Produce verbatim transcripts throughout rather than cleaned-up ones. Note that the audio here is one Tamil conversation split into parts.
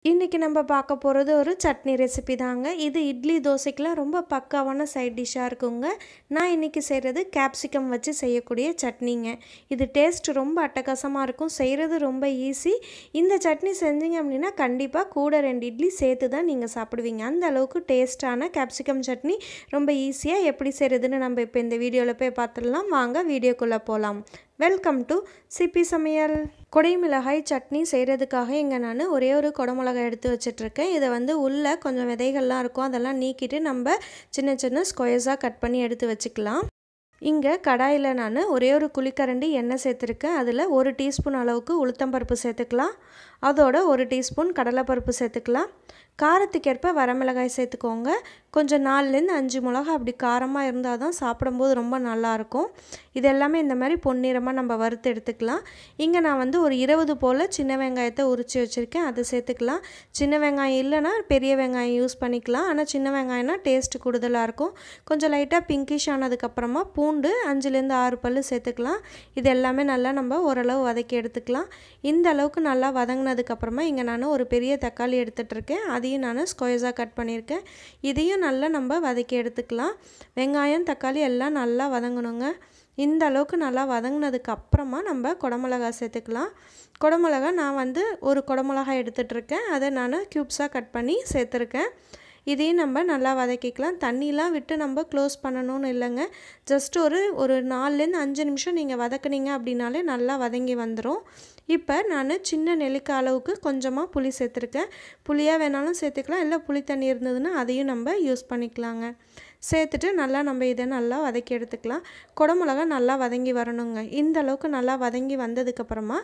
இன்றைக்கி நம்ம பார்க்க போகிறது ஒரு சட்னி ரெசிபி தாங்க. இது இட்லி தோசைக்கெலாம் ரொம்ப பக்காவான சைட் டிஷ்ஷாக இருக்குங்க. நான் இன்றைக்கி செய்கிறது கேப்சிகம் வச்சு செய்யக்கூடிய சட்னிங்க. இது டேஸ்ட் ரொம்ப அட்டகாசமாக இருக்கும். செய்கிறது ரொம்ப ஈஸி. இந்த சட்னி செஞ்சீங்க அப்படின்னா கண்டிப்பாக கூட ரெண்டு இட்லி சேர்த்து தான் நீங்கள் சாப்பிடுவீங்க. அந்த அளவுக்கு டேஸ்ட்டான கேப்சிகம் சட்னி ரொம்ப ஈஸியாக எப்படி செய்கிறதுன்னு நம்ம இப்போ இந்த வீடியோவில் போய் பார்த்துடலாம். வாங்க வீடியோக்குள்ளே போகலாம். வெல்கம் டு சிபி சமையல். கொடை மிளகாய் சட்னி செய்கிறதுக்காக இங்கே நான் ஒரே ஒரு குடமிளகாய் எடுத்து வச்சிட்ருக்கேன். இதை வந்து உள்ளே கொஞ்சம் விதைகள்லாம் இருக்கும், அதெல்லாம் நீக்கிட்டு நம்ம சின்ன சின்ன ஸ்கொயர்ஸாக கட் பண்ணி எடுத்து வச்சுக்கலாம். இங்கே கடாயில் நான் ஒரே ஒரு குழிக்கரண்டி எண்ணெய் சேர்த்துருக்கேன். அதில் ஒரு டீஸ்பூன் அளவுக்கு உளுத்தம்பருப்பு சேர்த்துக்கலாம். அதோட ஒரு டீஸ்பூன் கடலைப்பருப்பு சேர்த்துக்கலாம். காரத்துக்கேற்ப வரமிளகாய் சேர்த்துக்கோங்க. கொஞ்சம் நாலுலேருந்து அஞ்சு மிளகா அப்படி காரமாக இருந்தால் தான் சாப்பிடும்போது ரொம்ப நல்லாயிருக்கும். இது எல்லாமே இந்த மாதிரி பொன்னிறமாக நம்ம வறுத்து எடுத்துக்கலாம். இங்கே நான் வந்து ஒரு இருபது போல் சின்ன வெங்காயத்தை உரித்து வச்சுருக்கேன், அதை சேர்த்துக்கலாம். சின்ன வெங்காயம் இல்லைன்னா பெரிய வெங்காயம் யூஸ் பண்ணிக்கலாம். ஆனால் சின்ன வெங்காயம்னா டேஸ்ட்டு கூடுதலாக இருக்கும். கொஞ்சம் லைட்டாக பிங்கிஷ் ஆனதுக்கப்புறமா பூண்டு அஞ்சுலேருந்து ஆறு பல் சேர்த்துக்கலாம். இது எல்லாமே நல்லா நம்ம ஓரளவு வதக்கி எடுத்துக்கலாம். இந்த அளவுக்கு நல்லா வதங்கினதுக்கப்புறமா இங்கே நான் ஒரு பெரிய தக்காளி எடுத்துகிட்ருக்கேன். அதையும் நான் ஸ்கொயர்ஸாக கட் பண்ணியிருக்கேன். இதையும் நல்லா நம்ம வதக்கி எடுத்துக்கலாம். வெங்காயம் தக்காளி எல்லாம் நல்லா வதங்கணுங்க. இந்த அளவுக்கு நல்லா வதங்கினதுக்கு அப்புறமா நம்ம குடமிளகா சேர்த்துக்கலாம். குடமிளகா நான் வந்து ஒரு குடமிளகா எடுத்துகிட்ருக்கேன், அதை நான் க்யூப்ஸாக கட் பண்ணி சேர்த்துருக்கேன். இதையும் நம்ம நல்லா வதக்கிக்கலாம். தண்ணிலாம் விட்டு நம்ம க்ளோஸ் பண்ணணும்னு இல்லைங்க. ஜஸ்ட் ஒரு ஒரு நாலுலேருந்து அஞ்சு நிமிஷம் நீங்கள் வதக்குனீங்க அப்படின்னாலே நல்லா வதங்கி வந்துடும். இப்போ நான் சின்ன நெல்லிக்காய் அளவுக்கு கொஞ்சமாக புளி சேர்த்துருக்கேன். புளியாக வேணாலும் சேர்த்துக்கலாம், இல்லை புளி தண்ணி இருந்ததுன்னா அதையும் நம்ம யூஸ் பண்ணிக்கலாங்க. சேர்த்துட்டு நல்லா நம்ம இதை நல்லா வதக்கி எடுத்துக்கலாம். குடமிளகா நல்லா வதங்கி வரணுங்க. இந்த அளவுக்கு நல்லா வதங்கி வந்ததுக்கப்புறமா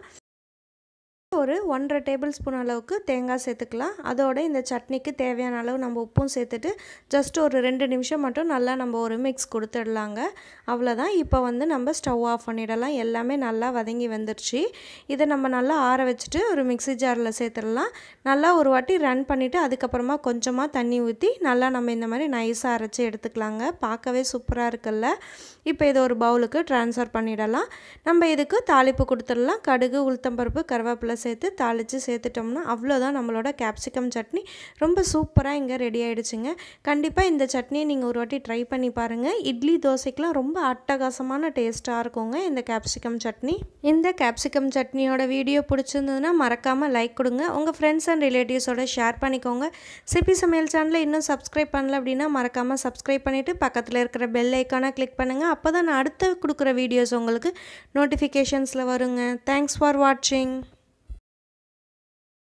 ஒரு ஒன்றரை டேபிள் ஸ்பூன் அளவுக்கு தேங்காய் சேர்த்துக்கலாம். அதோட இந்த சட்னிக்கு தேவையான அளவு நம்ம உப்பும் சேர்த்துட்டு ஜஸ்ட் ஒரு ரெண்டு நிமிஷம் மட்டும் நல்லா நம்ம ஒரு மிக்ஸ் கொடுத்துடலாங்க. அவ்வளோதான். இப்போ வந்து நம்ம ஸ்டவ் ஆஃப் பண்ணிடலாம். எல்லாமே நல்லா வதங்கி வந்துடுச்சு. இதை நம்ம நல்லா ஆற வச்சுட்டு ஒரு மிக்ஸி ஜாரில் சேர்த்துடலாம். நல்லா ஒரு வாட்டி ரன் பண்ணிவிட்டு அதுக்கப்புறமா கொஞ்சமாக தண்ணி ஊற்றி நல்லா நம்ம இந்த மாதிரி நைஸாக அரைச்சி எடுத்துக்கலாங்க. பார்க்கவே சூப்பராக இருக்குல்ல. இப்போ இதை ஒரு பவுலுக்கு ட்ரான்ஸ்ஃபர் பண்ணிடலாம். நம்ம இதுக்கு தாளிப்பு கொடுத்துடலாம். கடுகு உளுத்தம்பருப்பு கருவேப்பிலை சேர்த்து தாளித்து சேர்த்துட்டோம்னா அவ்வளோதான், நம்மளோட கேப்சிகம் சட்னி ரொம்ப சூப்பராக இங்கே ரெடி ஆகிடுச்சுங்க. கண்டிப்பாக இந்த சட்னியை நீங்கள் ஒரு வாட்டி ட்ரை பண்ணி பாருங்கள். இட்லி தோசைக்கெலாம் ரொம்ப அட்டகாசமான டேஸ்ட்டாக இருக்குங்க இந்த கேப்சிகம் சட்னி. இந்த கேப்சிகம் சட்னியோட வீடியோ பிடிச்சிருந்ததுன்னா மறக்காமல் லைக் கொடுங்க. உங்கள் ஃப்ரெண்ட்ஸ் அண்ட் ரிலேட்டிவ்ஸோட ஷேர் பண்ணிக்கோங்க. சிபி சமையல் சேனலை இன்னும் சப்ஸ்கிரைப் பண்ணல அப்படின்னா மறக்காமல் சப்ஸ்கிரைப் பண்ணிவிட்டு பக்கத்தில் இருக்கிற பெல் ஐக்கானை கிளிக் பண்ணுங்கள். அப்போ தான் நான் அடுத்த கொடுக்குற வீடியோஸ் உங்களுக்கு நோட்டிஃபிகேஷன்ஸில் வருங்க. தேங்க்ஸ் ஃபார் வாட்சிங்.